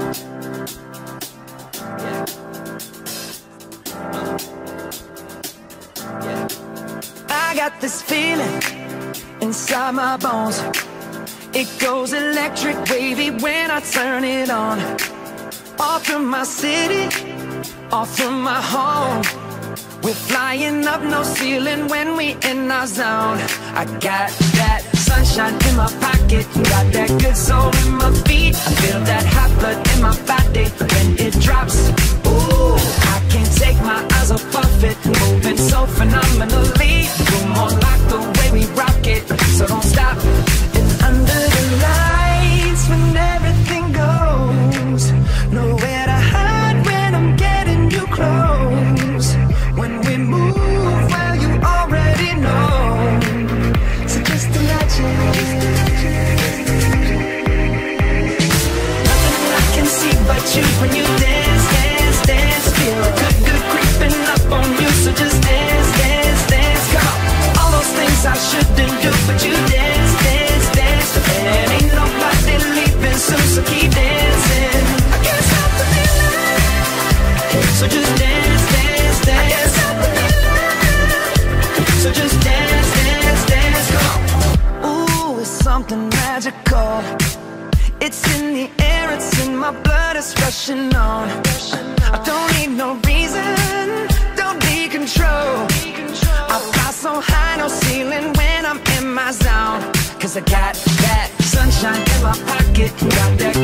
I got this feeling inside my bones. It goes electric wavy when I turn it on. All through my city, all through my home. We're flying up, no ceiling when we in our zone. I got that sunshine in my pocket, got that good soul in my feet. I feel that hot blood in my body when it drops. Ooh, I can't take my eyes off it, moving so phenomenally. You're more like the way we rock it, so don't stop. And under the lights, when everything goes, nowhere to hide when I'm getting you close. When we move, well, you already know. So just imagine. Nothing I can see but you when you dance, dance, dance. Feel good, good creeping up on you. So just dance, dance, dance. Come on. All those things I shouldn't do, but you dance, dance, dance. And ain't nobody leaving soon, so keep dancing. I can't stop the feeling. So just dance, dance, dance. So just dance, dance, dance, come on. Ooh, it's something magical. It's in the air, it's in my blood, it's rushing on. I don't need no reason, don't need control. I fly so high, no ceiling when I'm in my zone. Cause I got that sunshine in my pocket, got that